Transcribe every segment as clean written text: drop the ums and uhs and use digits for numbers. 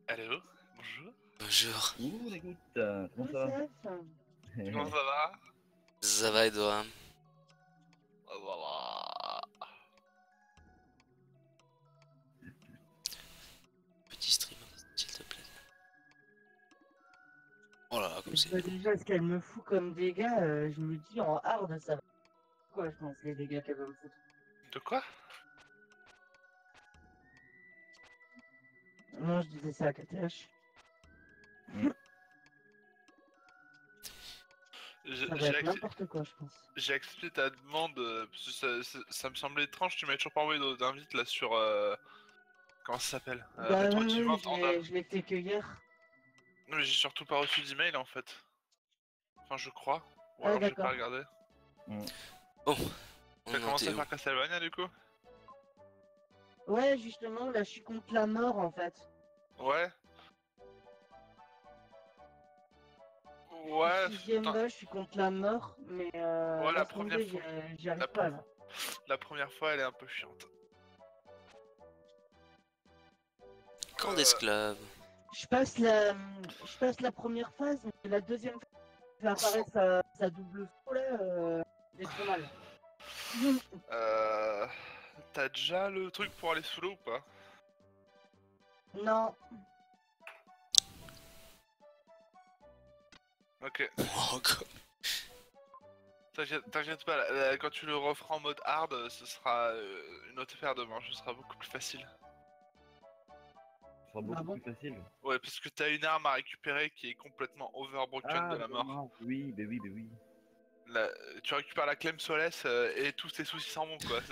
Allô, bonjour. Bonjour. Ouh, les gouttes, comment ça va? Comment ça va? Ça va et toi? Voilà. Petit stream, s'il te plaît. Oh là là, comme Je c'est vois nul. déjà ce qu'elle me fout comme dégâts, je me dis en hard ça va. Quoi, je pense, les dégâts qu'elle va me foutre. De quoi? Non, je disais ça à KTH. Ça va être n'importe quoi, je pense. J'ai accepté ta demande, parce que ça me semblait étrange, tu m'avais toujours pas envoyé d'invite là sur... comment ça s'appelle? Bah Metro oui, Team oui, Vente. je l'ai fait que hier. Non mais j'ai surtout pas reçu d'email en fait. Enfin je crois. Ou Ah alors j'ai pas d'accord. regardé. Bon, T'as on en commencé était à où? faire Castlevania du coup? Ouais, justement, là je suis contre la mort en fait. Ouais. Ouais, Sixième putain. bas, je suis contre la mort, mais Ouais, la laisse première tomber, fois. j'y arrive pas là. La première fois elle est un peu chiante. Camp d'esclaves. Je passe la première phase, mais la deuxième phase, fait apparaître sa double saut là, c'est trop mal. T'as déjà le truc pour aller sous l'eau ou pas? Non, Ok. Oh, quoi. T'inquiète pas, quand tu le referas en mode hard, ce sera une autre paire de manches, ce sera beaucoup plus facile. Ce sera beaucoup plus facile. Ouais, parce que t'as une arme à récupérer qui est complètement overbroken de la mort. Oui, bah oui, bah oui. Là, tu récupères la Clem Solace et tous tes soucis s'en vont quoi.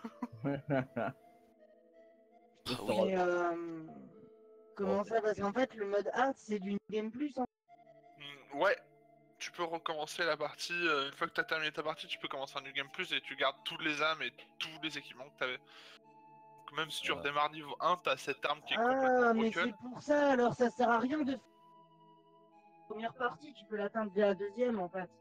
Ah oui. mais comment ça? Parce qu'en fait, le mode hard, c'est du New Game Plus. Hein. Ouais, tu peux recommencer la partie, une fois que t'as terminé ta partie, tu peux commencer un New Game Plus et tu gardes toutes les âmes et tous les équipements que t'avais. Donc même si tu redémarres niveau 1, t'as cette arme qui est complètement Ah, mais broken. c'est pour ça, alors ça sert à rien de faire la première partie, tu peux l'atteindre dès la deuxième en fait.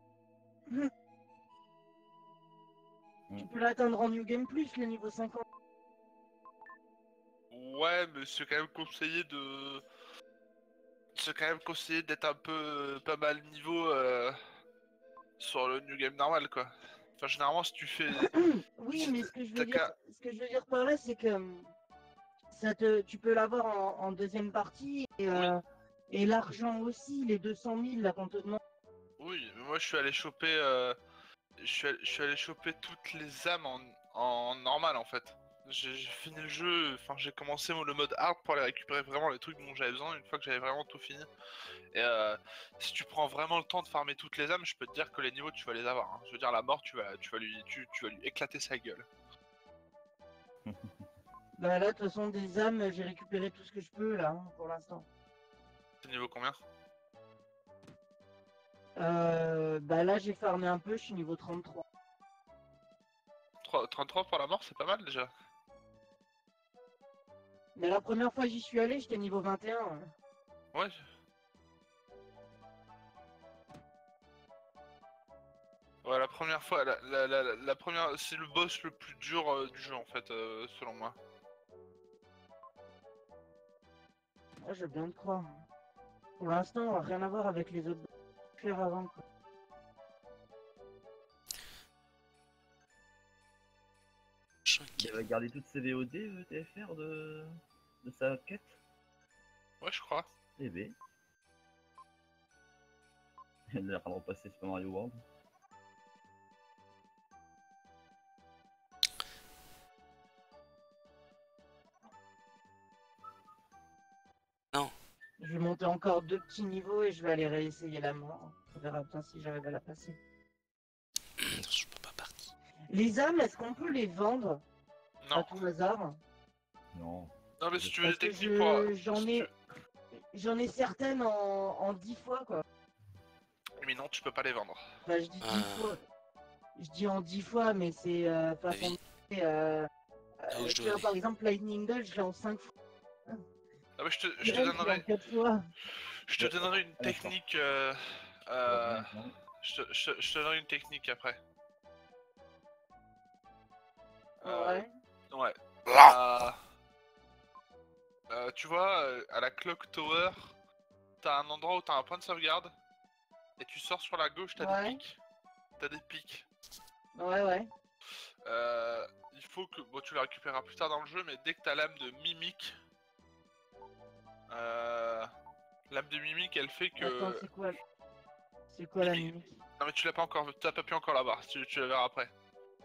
Tu peux l'atteindre en New Game Plus, le niveau 50. Ouais, mais c'est quand même conseillé de... C'est quand même conseillé d'être un peu pas mal niveau sur le New Game normal quoi. Enfin généralement si tu fais... Oui, si mais t'as ce que je t'as veux dire, qu'à... par là, c'est que tu peux l'avoir en deuxième partie Oui, et l'argent aussi, les 200 000 là qu'on te demande. oui, mais moi je suis allé choper... je suis allé choper toutes les âmes en normal en fait. J'ai fini le jeu, enfin j'ai commencé le mode hard pour aller récupérer vraiment les trucs dont j'avais besoin une fois que j'avais vraiment tout fini. Et si tu prends vraiment le temps de farmer toutes les âmes, je peux te dire que les niveaux tu vas les avoir. Hein. Je veux dire la mort, tu vas lui éclater sa gueule. Bah là, de toute façon, des âmes, j'ai récupéré tout ce que je peux là, hein, pour l'instant. C'est niveau combien? Bah là, j'ai farmé un peu, je suis niveau 33. 33 pour la mort, c'est pas mal déjà. Mais la première fois que j'y suis allé, j'étais niveau 21. Hein. Ouais. Ouais, la première fois, la première, c'est le boss le plus dur du jeu en fait, selon moi. Ah, je veux bien te croire. Pour l'instant, rien à voir avec les autres faire avant. Quoi. Il va garder toutes ses VOD, TFR de sa quête. Ouais, je crois. Eh ben. Elle a l'air de repasser Super Mario World. Non. Je vais monter encore 2 petits niveaux et je vais aller réessayer la mort. On verra bien si j'arrive à la passer. Je peux pas partir. Les âmes, est-ce qu'on peut les vendre Non. à tout hasard? Non. Non, mais si tu veux des Parce que techniques pour. j'en ai certaines en 10 fois quoi. Mais non, tu peux pas les vendre. Enfin, je dis 10 fois. Je dis en 10 fois, mais c'est façon de... je tu dois vois, aller. par exemple, Lightning Dash, je l'ai en 5 fois. Ah, mais je te Je l'ai en donnerai. 4 fois. Je te donnerai une technique. Je te donnerai une technique après. Ouais. Ouais. Tu vois, à la Clock Tower, t'as un endroit où t'as un point de sauvegarde. Et tu sors sur la gauche, t'as des Ouais. pics. T'as des pics. Ouais. Il faut que... Bon, tu la récupéreras plus tard dans le jeu, mais dès que t'as l'âme de mimique... L'âme de mimique, elle fait que... Attends, c'est quoi la mimique? Non mais tu l'as pas encore, tu l'as pas pu encore là-bas, tu la verras après.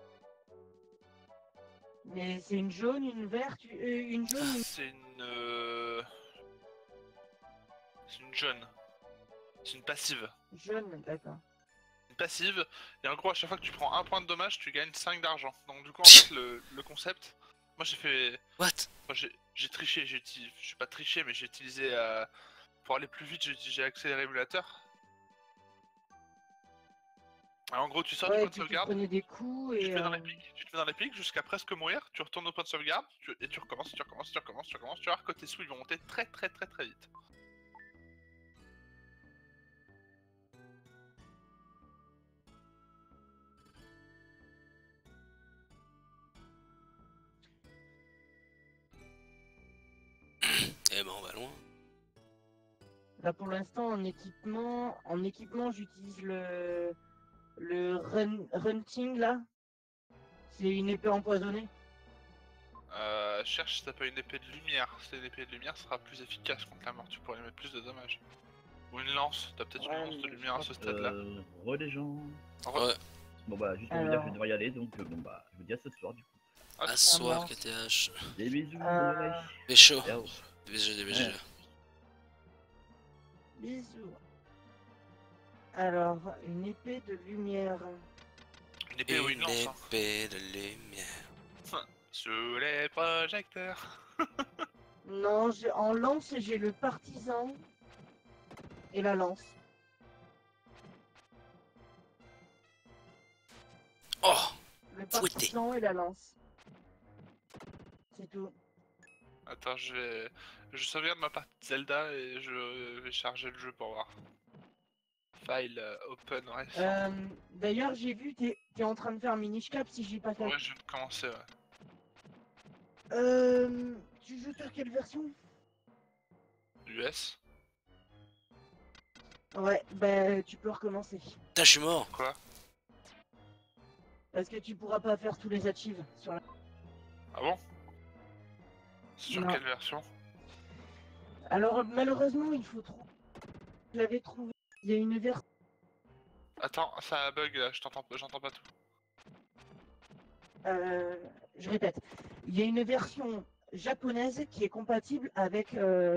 Mais c'est une jaune, une verte, une jaune, une... C'est une... C'est une jaune. C'est une passive. jaune, d'accord. Une passive, et en gros à chaque fois que tu prends un point de dommage, tu gagnes 5 d'argent. Donc du coup en fait le concept... Moi j'ai fait... What? Moi j'ai triché, je suis pas triché mais j'ai utilisé... Pour aller plus vite, j'ai accéléré l'émulateur. En gros tu sors du Ouais, point et de puis tu sauvegarde. prenais des coups Tu et... te mets dans les pics, jusqu'à presque mourir, tu retournes au point de sauvegarde, et tu recommences, tu vas voir que tes sous ils vont monter très vite. Eh ben, on va loin. Là pour l'instant en équipement j'utilise hunting là. C'est une épée empoisonnée. Cherche si t'as pas une épée de lumière, si t'as une épée de lumière ça sera plus efficace contre la mort, tu pourrais lui mettre plus de dommages. Ou une lance, t'as peut-être Ouais, une lance de mais lumière à je ce stade-là. Les gens. Ouais, Bon bah juste pour vous dire que je vais devoir y aller, donc bon bah je vous dis à ce soir du coup. Ah, à ce soir, marche. KTH. Des bisous, Euh, ouais. Pécho. Ciao. DBG. Ouais. Bisous. Alors, une épée de lumière. une épée ou une Une lance, hein. épée de lumière. Sous les projecteurs. Non, en lance j'ai le partisan et la lance. Oh! Le Fouetté. partisan et la lance. C'est tout. Attends, je sauvegarde ma partie de Zelda et je vais charger le jeu pour voir. File open récent. D'ailleurs, j'ai vu, t'es en train de faire Minish Cap si j'ai pas fait. Ouais, je viens de commencer, ouais. Tu joues sur quelle version? US. Ouais, bah tu peux recommencer. Putain, je suis mort. Quoi? Parce que tu pourras pas faire tous les achieves sur la... Ah bon? Sur Non. quelle version? Alors malheureusement, il faut trouver. Je l'avais trouvé. Il y a une version. Attends, ça bug là, j'entends pas tout. Je répète. Il y a une version japonaise qui est compatible avec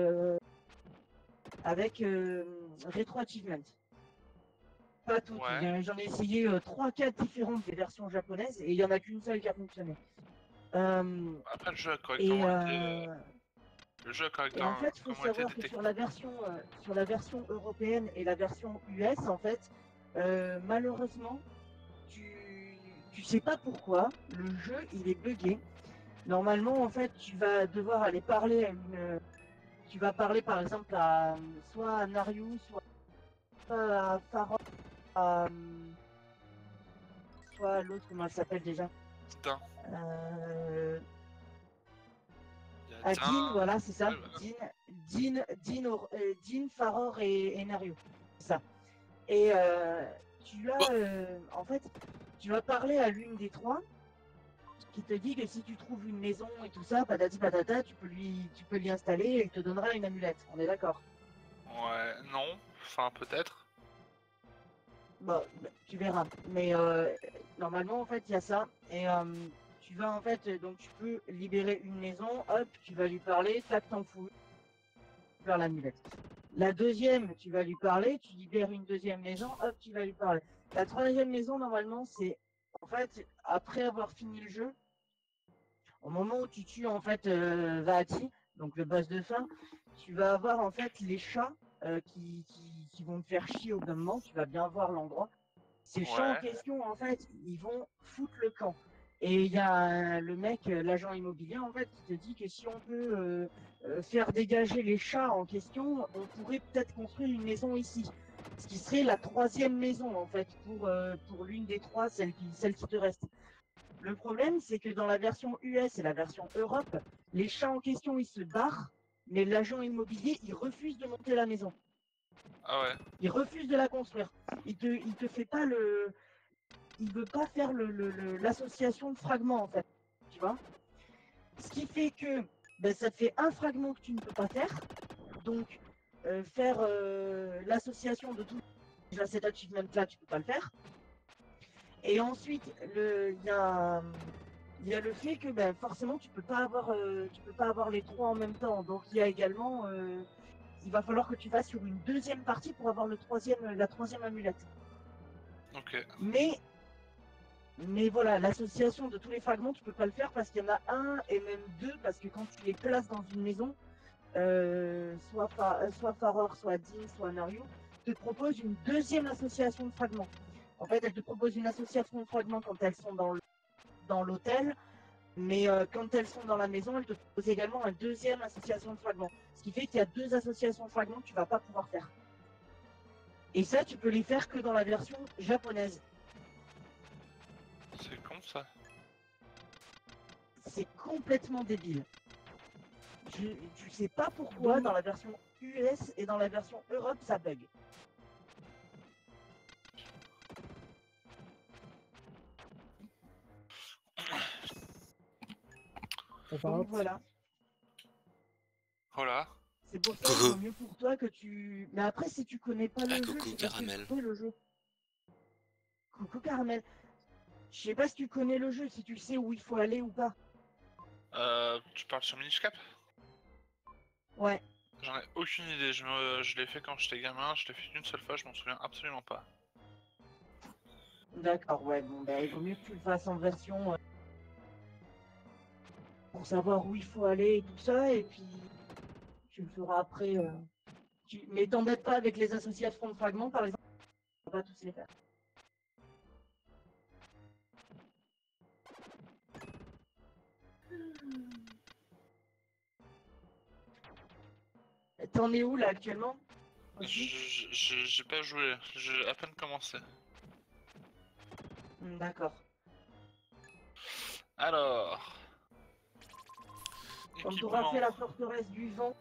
Retro Achievement. Pas toutes. Ouais. J'en ai essayé 3-4 différentes des versions japonaises et il y en a qu'une seule qui a fonctionné. Après le jeu a Et, correctement été... Le jeu a et en correctement fait, il faut comment été savoir que détecté. sur la version européenne et la version US, en fait, malheureusement, tu sais pas pourquoi, le jeu il est buggé. Normalement, en fait, tu vas devoir aller parler à une. Tu vas parler par exemple à soit à Nariu, soit à Farah, soit à l'autre, comment elle s'appelle déjà? Putain. À Dean, voilà, c'est ça. Ouais, voilà. Dean, Faror et Nario. C'est ça. Et en fait, tu vas parler à l'une des trois qui te dit que si tu trouves une maison et tout ça, patati patata, tu peux l'y installer et il te donnera une amulette. On est d'accord? Ouais, non. Enfin, peut-être. Bon, tu verras. Mais normalement, en fait, il y a ça. Et tu vas, en fait, donc tu peux libérer une maison, hop, tu vas lui parler, tac, t'en fous. Vers l'amulette. La deuxième, tu vas lui parler, tu libères une deuxième maison, hop, tu vas lui parler. La troisième maison, normalement, c'est, en fait, après avoir fini le jeu, au moment où tu tues, en fait, Vaati, donc le boss de fin, tu vas avoir, en fait, les chats qui vont te faire chier au bout d'un moment, tu vas bien voir l'endroit. Ces chats en Ouais. question, en fait, ils vont foutre le camp. Et il y a le mec, l'agent immobilier, en fait, qui te dit que si on peut faire dégager les chats en question, on pourrait peut-être construire une maison ici. Ce qui serait la troisième maison, en fait, pour l'une des trois, celle qui te reste. Le problème, c'est que dans la version US et la version Europe, les chats en question, ils se barrent, mais l'agent immobilier, il refuse de monter la maison. Ah ouais. Il refuse de la construire. Il te fait pas le... Il veut pas faire l'association de fragments, en fait. Tu vois? Ce qui fait que ben, ça te fait un fragment que tu ne peux pas faire. Donc, faire l'association de tout... Déjà, cet achievement-là, tu peux pas le faire. Et ensuite, il y a le fait que ben, forcément, tu peux pas avoir les trois en même temps. Donc, il y a également... il va falloir que tu vas sur une deuxième partie pour avoir la troisième amulette. Ok. Mais voilà, l'association de tous les fragments, tu peux pas le faire parce qu'il y en a un et même deux, parce que quand tu les places dans une maison, soit Faror, soit Dean, soit Nario, te propose une deuxième association de fragments. En fait, elle te propose une association de fragments quand elles sont dans l'hôtel, mais quand elles sont dans la maison, elle te propose également une deuxième association de fragments. Ce qui fait qu'il y a deux associations de fragments que tu vas pas pouvoir faire. Et ça, tu peux les faire que dans la version japonaise. C'est con ça. C'est complètement débile. Je sais pas pourquoi dans la version US et dans la version Europe ça bug. Donc voilà. Voilà. C'est pour ça qu'il vaut mieux pour toi que tu... Mais après si tu connais pas le jeu, coucou, je sais pas si Caramel. tu connais le jeu. Coucou Caramel. Je sais pas si tu connais le jeu, si tu sais où il faut aller ou pas. Tu parles sur Minish Cap? Ouais. J'en ai aucune idée, je l'ai fait quand j'étais gamin, je l'ai fait qu'une seule fois, je m'en souviens absolument pas. D'accord, ouais, bon bah il vaut mieux que tu le fasses en version... pour savoir où il faut aller et tout ça, et puis tu le feras après. Mais t'embête pas avec les associations de fragments, par exemple, on va pas tous les faire. T'en es où là actuellement? J'ai pas joué, j'ai à peine commencé. D'accord. Alors... Quand tu auras fait la forteresse du vent,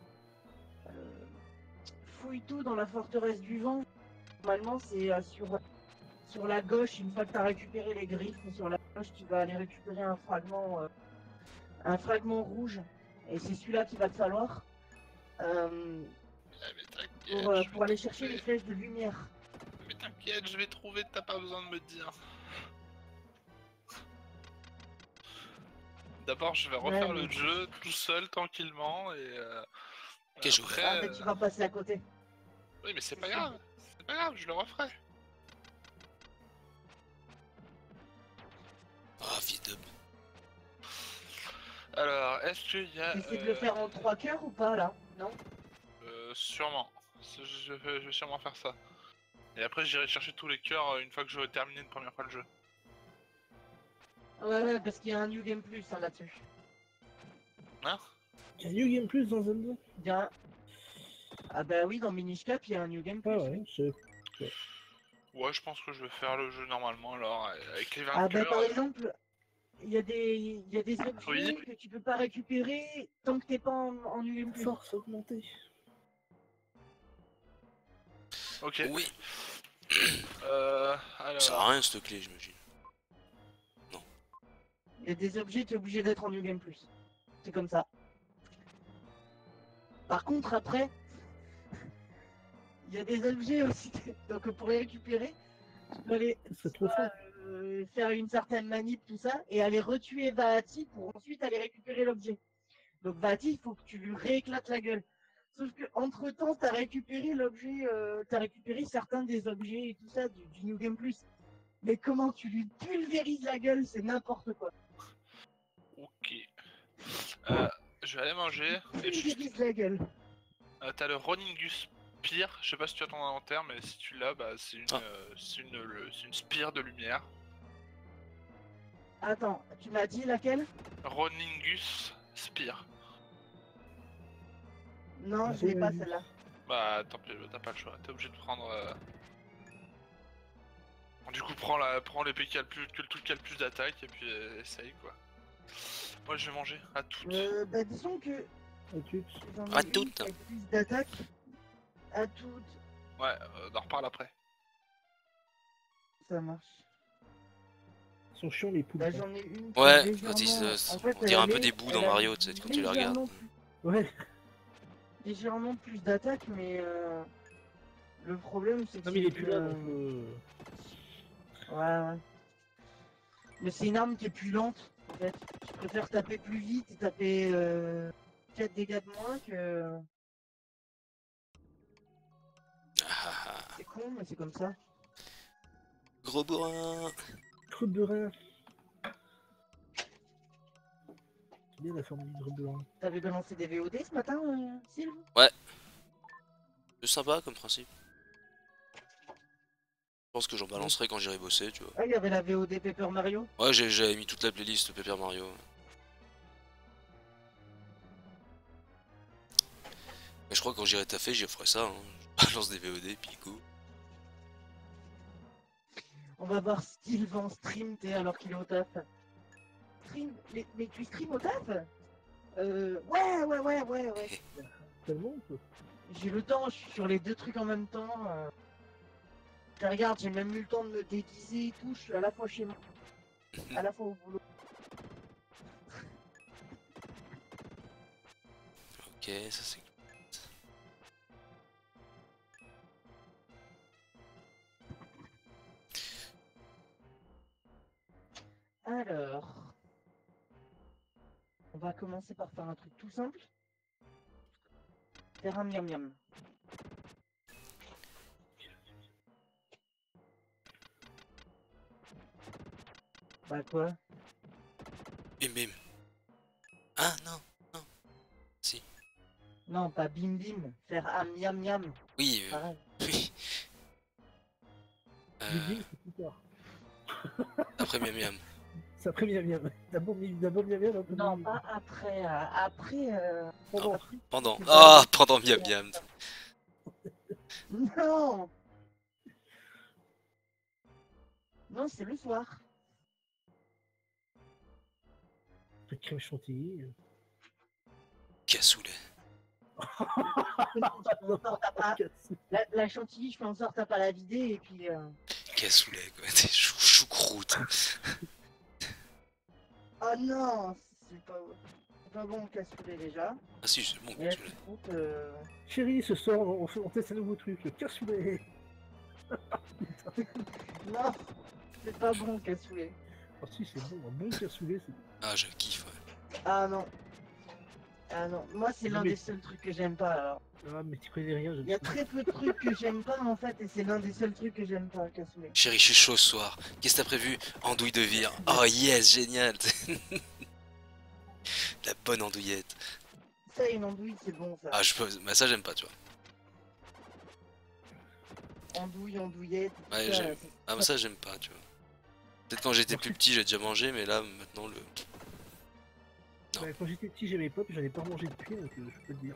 fouille tout dans la forteresse du vent. Normalement, c'est sur la gauche, une fois que tu as récupéré les griffes, sur la gauche, tu vas aller récupérer un fragment rouge. Et c'est celui-là qu'il va te falloir pour aller chercher les flèches de lumière. Mais t'inquiète, je vais trouver, t'as pas besoin de me dire. D'abord, je vais refaire le jeu tout seul, tranquillement, et après... Ah, mais tu vas passer à côté. Oui, mais c'est pas grave, je le referai. Ah, vite. Alors, est-ce qu'il y a... T'essaies de le faire en 3 cœurs ou pas, là? Non? Sûrement. Je vais sûrement faire ça. Et après, j'irai chercher tous les cœurs une fois que j'aurai terminé une première fois le jeu. Ouais, parce qu'il y a un New Game Plus hein, là-dessus. Hein? Il y a un New Game Plus dans Zelda? Ah bah oui, dans Minish Cap, il y a un New Game Plus. Ah ouais, c'est... Ouais, je pense que je vais faire le jeu normalement, alors, avec les 20 Ah bah cœurs... par exemple, il y a des objets que tu peux pas récupérer tant que t'es pas en New Game Plus. Force augmentée. Ok. Oui. Alors... Ça sert à rien cette clé, j'imagine. Non. Il y a des objets, t'es obligé d'être en New Game Plus. C'est comme ça. Par contre, après, il y a des objets aussi. Donc pour les récupérer, tu peux aller faire une certaine manip, tout ça, et aller retuer Vahati pour ensuite aller récupérer l'objet. Donc Vahati, il faut que tu lui rééclates la gueule. Sauf que entre temps, t'as récupéré l'objet, t'as récupéré certains des objets et tout ça du New Game Plus. Mais comment tu lui pulvérises la gueule, c'est n'importe quoi. Ok. Je vais aller manger. Et Pulvérise la gueule. t'as le Roningus Spear, je sais pas si tu as ton inventaire, mais si tu l'as, bah c'est une spire de lumière. Attends, tu m'as dit laquelle? Roningus Spear. Non, je l'ai pas celle-là. Bah tant pis, t'as pas le choix, t'es obligé de prendre... Du coup prends l'épée qui a le truc qui a le plus d'attaque et puis essaye quoi. Moi je vais manger à toutes. Bah disons que À toutes. J'en ai À une toutes. qui a plus d'attaque. À toutes. Ouais, on en reparle après. Ça marche. Ils sont chiants les poules. Là, hein. j'en ai une qui est Ouais, légèrement... quand ils, en fait, on dirait un peu elle des bouts elle dans a Mario, tu sais, quand tu les regardes. légèrement Ouais. légèrement plus d'attaque, mais le problème c'est que Non mais il est c'est plus là une, donc. ouais. Mais c'est une arme qui est plus lente en fait. Je préfère taper plus vite et taper 4 dégâts de moins que. Ah, C'est con, mais c'est comme ça. gros bourrin. Croûte de rein. C'est bien la formule de rein. T'avais balancé des VOD ce matin, Sylve? C'est sympa comme principe. Je pense que j'en balancerai quand j'irai bosser, tu vois. Ah, il y avait la VOD Paper Mario? Ouais, j'avais mis toute la playlist Paper Mario. Mais je crois que quand j'irai taffer, j'y ferai ça. Hein. Je balance des VOD, puis go. On va voir Sylve en stream, t'es alors qu'il est au taf. Stream? Mais tu stream au taf? Ouais. Tellement quoi. J'ai le temps, je suis sur les deux trucs en même temps. Regarde, j'ai même eu le temps de me déguiser et tout, je suis à la fois chez moi, à la fois au boulot. Ok, ça c'est... Alors, on va commencer par faire un truc tout simple. Faire un miam miam. Bah quoi? Bim bim. Ah non, non. Si. Non, pas bim bim, faire un miam miam. Oui, Pareil. oui. Big c'est plus tard. Après miam miam. C'est après miam miam. D'abord miam miam, après Non, miam pas après. Après. Pendant. après, Pendant. c'est Ah, pas- pendant miam miam. Non. Non, c'est le soir. Un peu de crème chantilly. Cassoulet. La chantilly, je fais en sorte à pas la vider et puis. Cassoulet, quoi. Des choucroute. Oh non, c'est pas bon le cassoulet déjà. Ah si, c'est bon, Et la cassoulet. choucroute, Chérie, ce soir, on teste un nouveau truc, le cassoulet. non, c'est pas bon le cassoulet. Ah si, c'est bon, un bon cassoulet, c'est... Ah, je kiffe, ouais. Ah non. Ah non, moi c'est Non, l'un mais- des seuls trucs que j'aime pas alors. Ah, mais tu connais rien, je Il y a très peu de trucs que j'aime pas en fait et c'est l'un des seuls trucs que j'aime pas le cassoulet. Chérie, je suis chaud ce soir. Qu'est-ce que t'as prévu? Andouille de vire. Oh yes, génial. La bonne andouillette. Ça une andouille c'est bon ça. Ah, je peux... Bah ça, j'aime pas, tu vois. Andouille, andouillette, tout Ouais, ça. j'aime. Ah, mais ça, j'aime pas, tu vois. Peut-être quand j'étais plus petit, j'ai déjà mangé, mais là, maintenant, le... Non. Bah, quand j'étais petit, j'aimais pas, puis j'en ai pas mangé depuis, donc je peux te dire.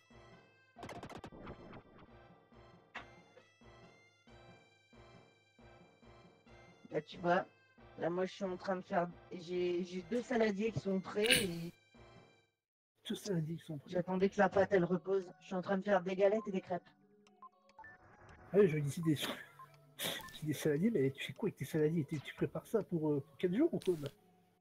Là tu vois, là moi je suis en train de faire. J'ai deux saladiers qui sont prêts et Tout ça a dit qu'ils sont prêts. j'attendais que la pâte elle repose. Je suis en train de faire des galettes et des crêpes. Ah oui, je vais décider. J'ai des saladiers, mais tu fais quoi avec tes saladiers? Tu prépares ça pour 4 jours ou quoi là?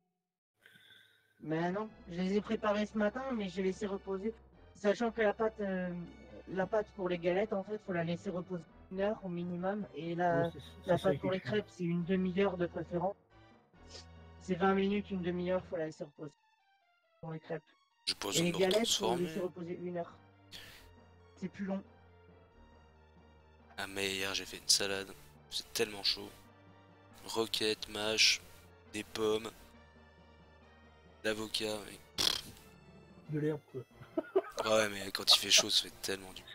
Mais non, je les ai préparés ce matin, mais j'ai laissé reposer. Sachant que la pâte pour les galettes, en fait, faut la laisser reposer 1 heure au minimum. Et Ouais, la ça pâte pour les crêpes, c'est une demi-heure de préférence. C'est 20 minutes, une demi-heure, faut la laisser reposer pour les crêpes. Je pense Et qu'on les me galettes, faut transformer. laisser reposer 1 heure. C'est plus long. Ah, mais hier, j'ai fait une salade. C'est tellement chaud. Roquette, mâche, des pommes, l'avocat. Mais... de l'herbe quoi. Ouais, mais quand il fait chaud, ça fait tellement du...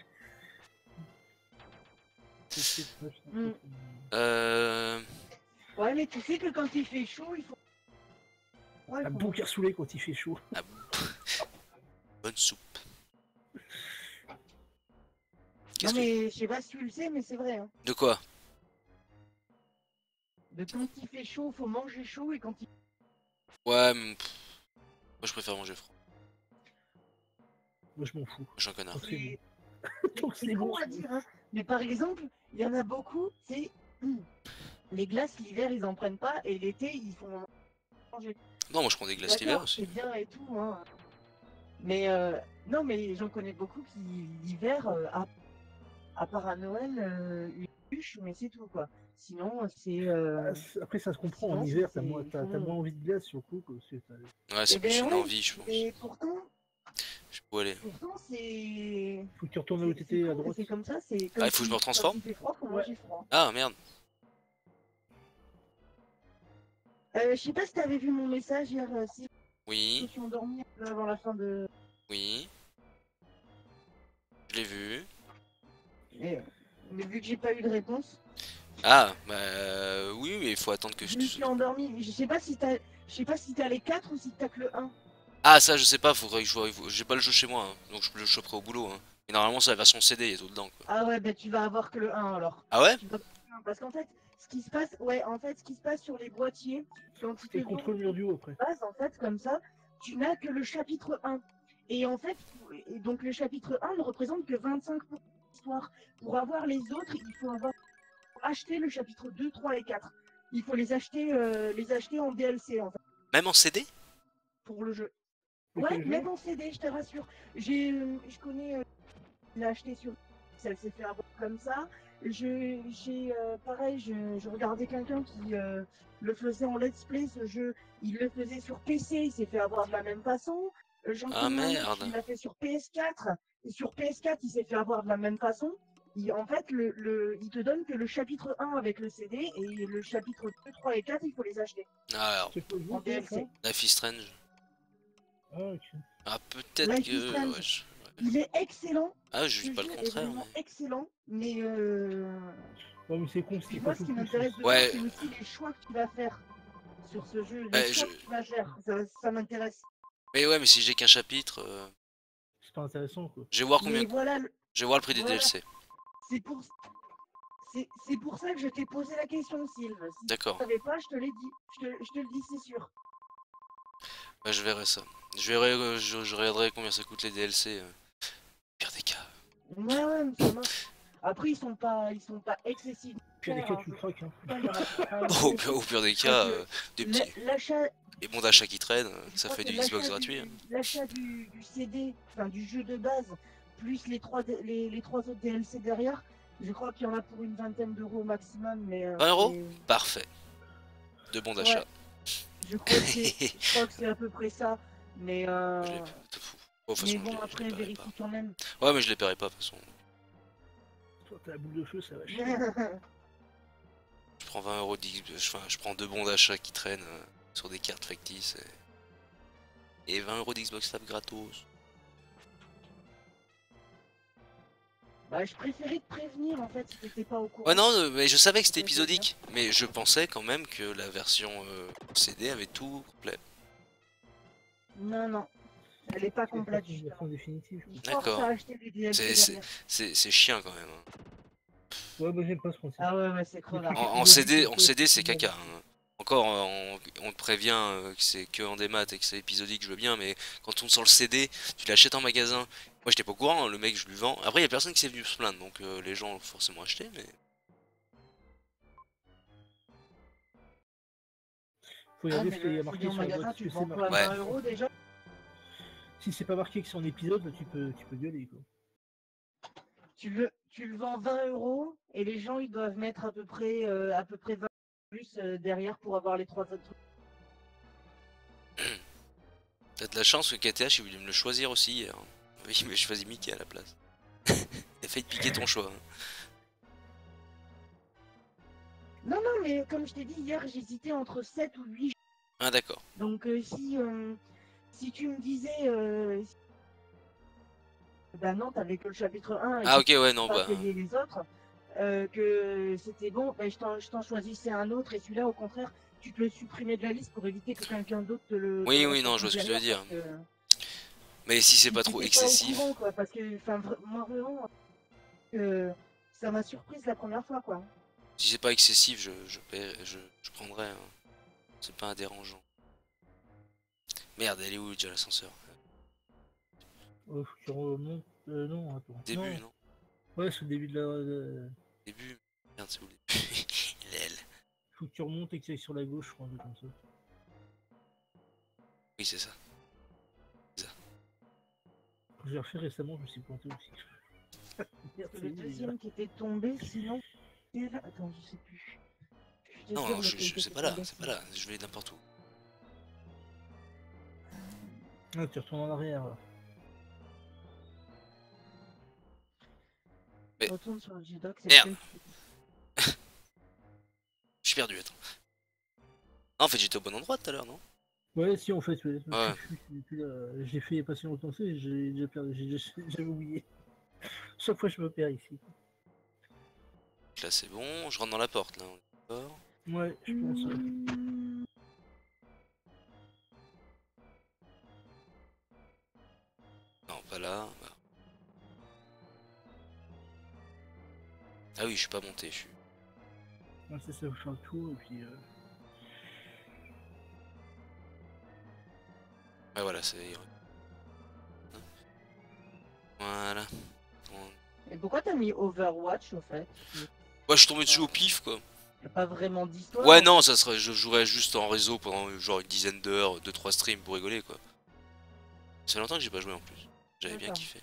Mm. Euh... Ouais, mais tu sais que quand il fait chaud, il faut. Ouais, il Un faut- bon cassoulet quand il fait chaud. Bonne soupe. Non, Qu'est-ce que... mais je sais pas si tu le sais, mais c'est vrai. Hein. De quoi? De quand il fait chaud, faut manger chaud et quand il. Ouais, mais... Moi, je préfère manger froid. Moi, je m'en fous. J'en connais un. Tant que c'est Et- bon. Tant que C'est c'est con bon. à dire, hein. Mais par exemple, il y en a beaucoup, c'est les glaces l'hiver ils en prennent pas et l'été ils font manger. Non, moi je prends des glaces l'hiver D'accord, aussi. c'est bien et tout, hein. Mais non, mais j'en connais beaucoup qui l'hiver, à part à Noël, une bûche, mais c'est tout quoi. Sinon, c'est. Après, ça se comprend. En Sinon, hiver, c'est- ils t'as font- moins envie de glace sur le coup. Parce que Ouais, c'est Eh plus ben une ouais, envie, je pense. et pourtant, Je peux aller. c'est. faut que tu retournes à C'est l'OTT à con, mais droite. c'est comme ça, c'est Ah, comme il faut que je me quand retransforme. il fait froid, faut Ouais. manger froid. Ah merde. Je sais pas si t'avais vu mon message hier, si je me Oui, suis endormi un peu avant la fin de. oui. Je l'ai vu. Mais vu que j'ai pas eu de réponse, Ah, bah oui, mais il faut attendre que je je me suis endormi. Je sais pas si t'as les 4 ou si t'as que le 1. Ah, ça je sais pas, faudrait que je vois. J'ai pas le jeu chez moi, hein, donc je le choperai au boulot. Hein. Et normalement, c'est la version CD, il y a tout dedans. Quoi. Ah ouais, bah tu vas avoir que le 1 alors. Ah ouais? Tu vas- Parce qu'en fait, ce qui se passe, ouais, en fait, ce qui se passe sur les boîtiers, quand tu te T'es contre le mur du haut après. passes, en fait, comme ça, tu n'as que le chapitre 1. Et en fait, et donc le chapitre 1 ne représente que 25% de l'histoire. Pour avoir les autres, il faut acheter le chapitre 2, 3 et 4. Il faut les acheter en DLC, en fait, Même en CD? pour le jeu. Mais Ouais, quel jeu même en CD, je te rassure. Je connais, il l'a acheté sur. Elle s'est fait avoir comme ça. Pareil, je regardais quelqu'un qui le faisait en let's play, ce jeu. Il le faisait sur PC, il s'est fait avoir de la même façon. J'en Ah connais un autre merde. qui l'a fait sur PS4. Et sur PS4, il s'est fait avoir de la même façon. En fait, il te donne que le chapitre 1 avec le CD et le chapitre 2, 3 et 4, il faut les acheter Ah, alors, C'est quoi le jeu en DLC. Life is Strange. Ah, ok. Ah, peut-être Life is que. Strange. Ouais, Il est excellent. Ah, je Ce dis pas le jeu est contraire, vraiment mais. excellent, mais Ouais, mais c'est con, c'était moi, pas ce tout qui le coup. m'intéresse de Ouais. voir, c'est aussi les choix que tu vas faire sur ce jeu. Les Ouais, choix que tu vas faire, ça m'intéresse. Mais ouais, mais si j'ai qu'un chapitre, C'est pas intéressant quoi. je vais voir combien. Mais voilà, Je vais voir le prix des voilà. DLC. c'est pour, c'est pour ça que je t'ai posé la question, Sylve. Si tu D'accord. savais pas, je te l'ai dit. Je te le dis, c'est sûr. Bah, je verrai ça. Je verrai, je regarderai combien ça coûte les DLC. Pire des cas. Ouais, ouais, mais ça marche. Après, ils sont pas excessifs. Puis des chers, cas, hein. tu le craques. Hein. Il y en a- enfin, Au pire des parce cas, que des petits. L'achat, Les bons d'achat qui traînent, je ça crois fait que du Xbox gratuit. L'achat du CD, enfin du jeu de base, plus les trois autres DLC derrière, je crois qu'il y en a pour une vingtaine d'euros au maximum. Mais 20 euros? Parfait. De bons d'achat. Ouais, je crois que c'est à peu près ça. Mais, Je l'ai- de fou. Bon, de toute mais façon, bon, je les après, paierai vérifie pas. quand même. Ouais, mais je les paierai pas de toute façon. Toi, t'as la boule de feu, ça va chier. Je prends 20 euros je prends 2 bons d'achat qui traînent sur des cartes factices et 20 euros d'Xbox Live gratos. Bah, je préférais te prévenir en fait si t'étais pas au courant. Ouais, non, mais je savais que c'était Ok, épisodique, mais je pensais quand même que la version CD avait tout complet. Non, non, elle est pas C'est complète. une version définitive. Il force D'accord. à acheter des DLC C'est- derrière. C'est chiant quand même. Hein. Ouais, moi j'aime pas ce concept. Ah ouais, c'est crevard. En CD, c'est caca. Hein. Encore, on te prévient que c'est que en démat et que c'est épisodique, je veux bien, mais quand on sort le CD, tu l'achètes en magasin. Moi j'étais pas au courant, hein, le mec je lui vends. Après, il y a personne qui s'est venu se plaindre, donc les gens ont forcément acheté, mais. Faut Ah, regarder mais ce qu'il y a le marqué CD en sur la magasin, boîte. tu Si le c'est vends quoi à marqué... 20 euros déjà? si c'est pas marqué que c'est en épisode, tu peux gueuler quoi. Tu le vends 20 euros et les gens ils doivent mettre à peu près 20 plus derrière pour avoir les trois autres trucs. T'as de la chance que KTH il voulait me le choisir aussi hier. Oui, mais je choisis Mickey à la place. Il a failli te piquer ton choix. Hein. Non, non, mais comme je t'ai dit hier, j'hésitais entre 7 ou 8. Ah d'accord. Donc si tu me disais bah non, t'avais que le chapitre 1 et Ah que ok, ouais, non, pas bah. payer les autres, que c'était bon, bah, je t'en choisissais un autre et celui-là au contraire, tu te le supprimais de la liste pour éviter que quelqu'un d'autre te le. Oui, te oui, le non, je vois ce que tu veux derrière, dire. parce que Mais si c'est si pas trop t'étais pas au excessif. courant, quoi, parce que moi vraiment, ça m'a surprise la première fois quoi. Si c'est pas excessif, je prendrais. Hein. C'est pas dérangeant. Merde, elle est où déjà l'ascenseur? Faut que tu remontes. Non, attends. Début, non? Ouais, c'est le début de la. Début. Merde, c'est où le début? L'aile. Faut que tu remontes et que tu ailles sur la gauche, je crois, un truc comme ça. Oui, c'est ça. Quand j'ai refait récemment, je me suis planté aussi. Merde, Le c'est où, déjà deuxième qui était tombé, sinon. Attends, je sais plus. Je te Non, dire non, lequel je qui sais était pas là, tombé, c'est pas sinon. là. Je vais n'importe où. Ah, tu retournes en arrière. Là. Mais- Retourne sur le G-Doc, c'est Merde. lequel Je suis perdu, attends. Ah, en fait, j'étais au bon endroit tout à l'heure, non? Ouais, si, en fait, ouais. Ouais. J'ai fait il y a pas si longtemps, j'ai déjà perdu, j'avais oublié. Chaque fois, je me perds ici. Là, c'est bon. Je rentre dans la porte, là. On est d'accord. Ouais, je pense. Non, pas là. Bah. Ah oui, je suis pas monté, je suis. Ouais, c'est ça, faut faire le tour, et puis. Ouais, voilà, c'est. Voilà. Et pourquoi t'as mis Overwatch au fait? Ouais, je suis tombé dessus au pif, quoi. Y'a pas vraiment d'histoire. Ouais, non, ça serait. Je jouerais juste en réseau pendant genre une dizaine d'heures, 2-3 streams pour rigoler, quoi. Ça fait longtemps que j'ai pas joué en plus. J'avais bien D'accord. kiffé.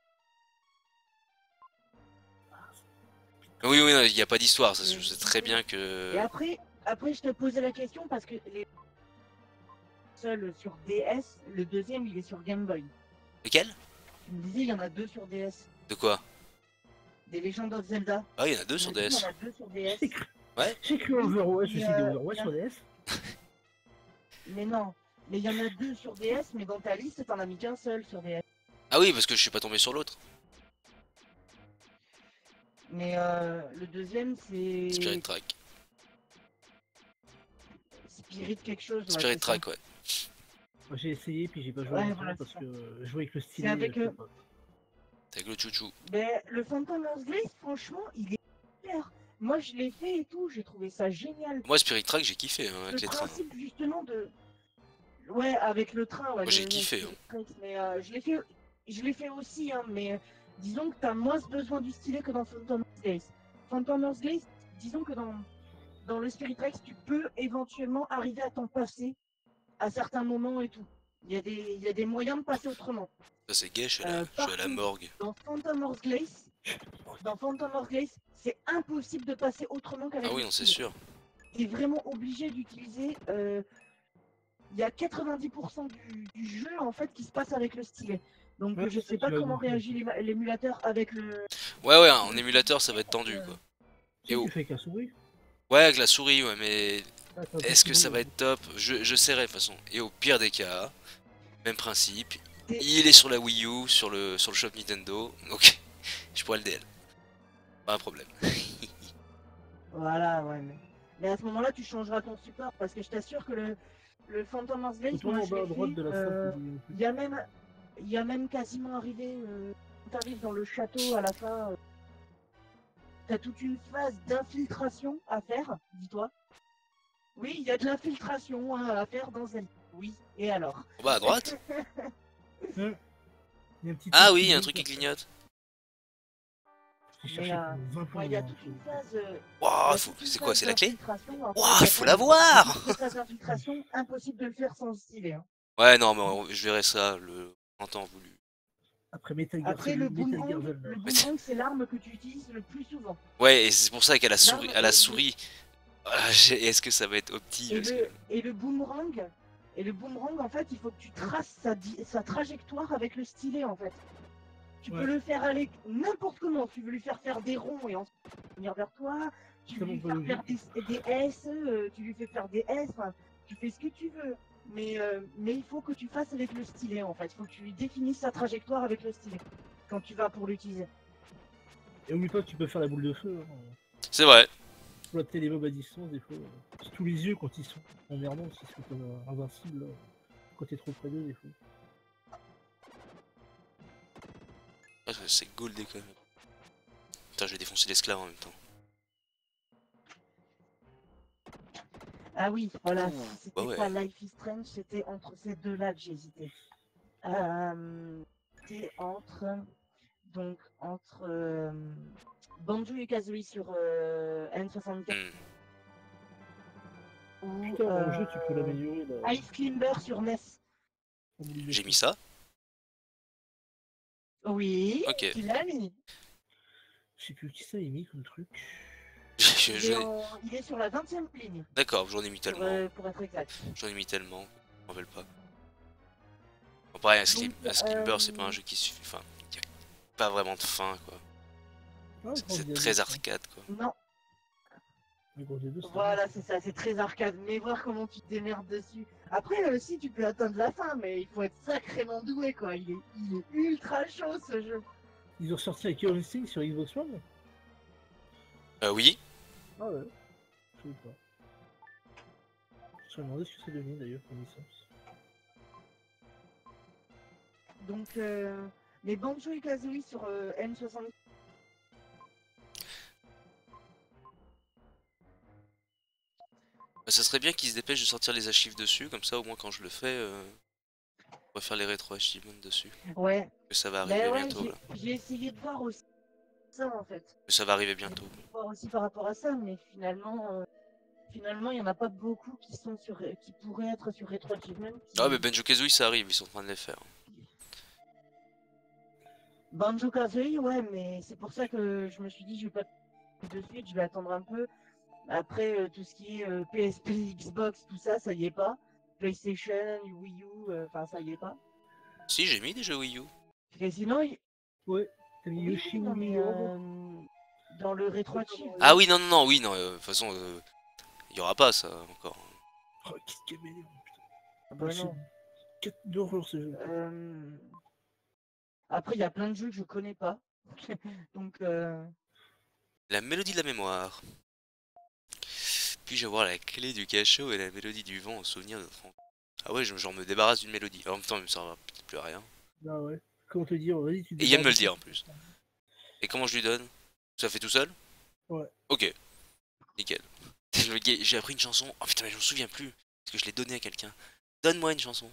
Oui, oui, il n'y a pas d'histoire, ça, je sais très bien Et que. après, je te posais la question parce que les seuls sur DS, le deuxième il est sur Game Boy. Lequel? Tu me disais, il y en a deux sur DS. De quoi? Des Legend of Zelda. Ah, il y en a deux sur Il y DS. en a deux sur DS. J'ai cru Overwatch, je me suis dit Et, Overwatch sur DS. Mais non. Mais il y en a deux sur DS, mais dans ta liste, t'en as mis qu'un seul sur DS. Ah oui, parce que je suis pas tombé sur l'autre. Mais le deuxième, c'est. Spirit Track. Spirit quelque chose. Ouais, Spirit c'est ça. Track, ouais. Moi, j'ai essayé, puis j'ai pas joué Ouais, longtemps voilà, parce c'est ça. que je jouais avec le stylet. avec, je sais pas. T'as avec le chouchou. Mais le Phantom Hourglass, franchement, il est super. Moi, je l'ai fait et tout, j'ai trouvé ça génial. Moi, Spirit Track, j'ai kiffé hein, Le avec les trains. principe, justement, de. Ouais, avec le train, ouais. Moi, j'ai kiffé. Spirit Tracks, mais je l'ai fait aussi, hein, mais disons que t'as moins besoin du stylet que dans Phantom Hourglass. Phantom Hourglass, disons que dans le Spirit Tracks, tu peux éventuellement arriver à t'en passer à certains moments et tout. Il y a des moyens de passer autrement. Ça, c'est gay, je suis Par à la contre, morgue. dans Phantom Hourglass, c'est impossible de passer autrement qu'avec Ah oui, le non, c'est stylet. sûr. T'es vraiment obligé d'utiliser. Il y a 90% du jeu en fait qui se passe avec le stylet. Donc Ouais, je c'est ça sais qui pas m'a comment gonflé. réagit l'émulateur avec le. Ouais, ouais, en émulateur, ça va être tendu, quoi. Si Et tu oh. fais avec la souris. Ouais, avec la souris, ouais, mais Ah, t'as un peu est-ce que de ça souris, va être top? Je sais de toute façon. Et au pire des cas, même principe. Et- Il est sur la Wii U, sur le shop Nintendo. Donc, je pourrais le DL. Pas un problème. Voilà, ouais. Mais à ce moment-là, tu changeras ton support parce que je t'assure que le Phantom Hourglass, Retourne moi en je bas à l'ai droite fait. de la salle. Il y a même quasiment arrivé. Quand t'arrives dans le château à la fin, t'as toute une phase d'infiltration à faire, dis-toi. Oui, il y a de l'infiltration hein, à faire dans Zelda. Oui, et alors? En bas à droite? Il y a un petit Ah truc oui, qui il y a un brille truc qui comme ça. clignote. J'ai Mais cherché pendant 20 il y a points. toute une phase. Waouh, Il y a toute une c'est quoi, phase c'est la clé? d'infiltration, en fait, Waouh, il y a faut plein la de- voir! Toutes les phases d'infiltration, impossible de le faire sans stylet. Hein. Ouais, non, mais je verrai ça en temps voulu. Après Metal Gear, Après, le Metal Gear boomerang, Zelda. c'est l'arme que tu utilises le plus souvent. Ouais, et c'est pour ça qu'à la souris, L'arme à la est- souris, est-ce que ça va être opti? Et Parce que... le boomerang, en fait, il faut que tu traces sa trajectoire avec le stylet, en fait. Tu Ouais. peux le faire aller n'importe comment. Tu veux lui faire des ronds et ensuite venir vers toi. Tu veux Tellement lui pas faire logique. des S, tu lui fais faire des S. Enfin, tu fais ce que tu veux. Mais il faut que tu fasses avec le stylet, en fait. Il faut que tu lui définisses sa trajectoire avec le stylet quand tu vas pour l'utiliser. Et oublie pas que tu peux faire la boule de feu. Hein. C'est vrai. Exploiter les mobs à distance, des fois. Surtout les yeux quand ils sont emmerdants, s'ils sont comme invincibles. Là. Quand t'es trop près d'eux, des fois. Ah, c'est goldé quand même. Putain, je vais défoncer l'esclave en même temps. Ah oui, voilà. Ouh, C'était bah ouais. pas Life is Strange, c'était entre ces deux-là que j'hésitais. hésiter entre Banjo et Kazooie sur N64 Hmm. ou Putain, dans le jeu, tu peux l'améliorer là. Ice Climber sur NES. J'ai mis ça. Oui, Ok. tu l'as mis. Je sais plus qui ça a mis comme truc. Il est sur la 20e ligne. D'accord, j'en ai mis tellement. Pour être exact. J'en ai mis tellement. Je m'en rappelle pas. Bon, pareil, un Donc, Skimber, c'est pas un jeu qui suffit. Enfin, il y a pas vraiment de fin, quoi. Ah, C'est très arcade, quoi. Non, Mais Gros Dedo, voilà, c'est ça, c'est très arcade. Mais voir comment tu te démerdes dessus. Après, aussi, tu peux atteindre la fin, mais il faut être sacrément doué, quoi. Il est ultra chaud, ce jeu. Ils ont sorti un Killer Instinct sur Xbox One. Oui. Ah ouais. Je sais pas. Je me demandais ce que ça donnait d'ailleurs comme licence. Donc, les Banjo et Kazooie sur N64. Bah, ça serait bien qu'ils se dépêchent de sortir les archives dessus, comme ça au moins quand je le fais, on va faire les rétro achievements dessus. Ouais. Que ça va arriver Ben ouais, bientôt là. j'ai essayé de voir aussi ça, en fait. Que ça va arriver bientôt. Voir aussi par rapport à ça, mais finalement, il n'y en a pas beaucoup qui sont qui pourraient être sur Retro Achievement. Ah mais Banjo-Kazooie ça arrive, ils sont en train de les faire. Banjo-Kazooie, ouais, mais c'est pour ça que je me suis dit, je vais pas de suite, je vais attendre un peu. Après, tout ce qui est PSP, Xbox, tout ça, ça y est pas. PlayStation, Wii U, enfin, ça y est pas. Si, j'ai mis des jeux Wii U. Et sinon, Ouais, t'as mis oui, Yoshi non, mais, Woolly dans le Retro Achievement. Ah oui, non, oui, non, de toute façon, il y aura pas ça encore. Oh, Kid Caméléon, putain. Ah bah non. C'est d'horreur ce jeu. Après, il y a plein de jeux que je connais pas. Donc, La mélodie de la mémoire. Puis-je avoir la clé du cachot et la mélodie du vent en souvenir de notre rencontre. Ah ouais, genre me débarrasse d'une mélodie. En même temps, il me servira peut-être plus à rien. Ah ouais. Comment te dire, vas-y, tu Et il vient de me le dire en plus. Et comment je lui donne? Ça fait tout seul? Ouais. Ok. Nickel. J'ai appris une chanson. Oh putain, mais je me souviens plus. Parce que je l'ai donnée à quelqu'un. Donne-moi une chanson.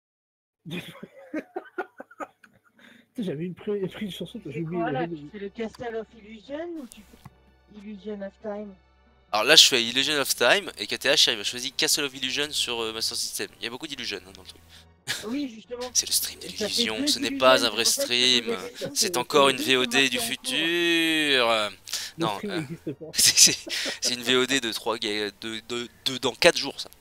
J'avais pris une chanson que j'ai oublié. voilà, tu fais le Castle of Illusion ou tu fais Illusion of Time? Alors là, je fais Illusion of Time et KTH il m'a choisi Castle of Illusion sur Master System. Il y a beaucoup d'illusions hein, dans le truc. Oui, justement. C'est le stream Ça fait d'illusion, deux ce n'est illusions, pas un c'est vrai pour ça que je stream. te posais la question, C'est c'est encore les une deux sont VOD du marqués en cours. futur. Le Non, stream n'existe pas. c'est une VOD de 3 de dans 4 jours ça.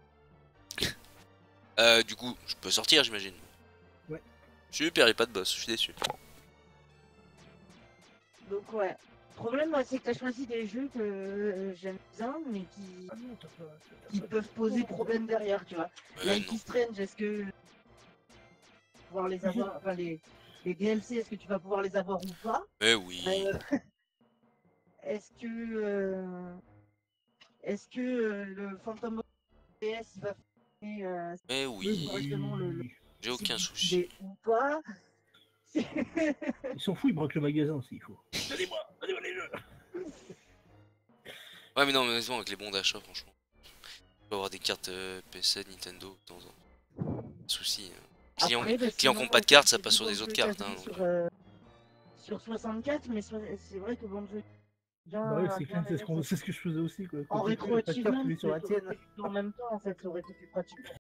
Du coup, je peux sortir j'imagine. Ouais. Super, il n'y a pas de boss, je suis déçu. Donc, ouais. Le problème, moi, c'est que tu as choisi des jeux que j'aime bien, mais Ah non, qui peuvent poser problème derrière, tu vois. Life Non. is Strange, est-ce que pouvoir les avoir, enfin les DLC, est-ce que tu vas pouvoir les avoir ou pas? Mais oui. Est-ce que le Phantom PS il va faire Mais oui. correctement le J'ai aucun CDD souci. ou pas? Ils s'en foutent, ils braquent le magasin s'il faut. Donnez-moi les jeux. Ouais mais non mais honnêtement avec les bons d'achat franchement. On peut avoir des cartes PC, Nintendo de temps en temps. Souci. Client qui n'ont pas de carte, ça passe sur des autres cartes. Hein, sur 64, mais c'est vrai que Banjo Bah ouais, c'est ce que je faisais aussi quoi. en rétro achievement, sur la tienne. en même temps en fait, ça aurait été plus pratique.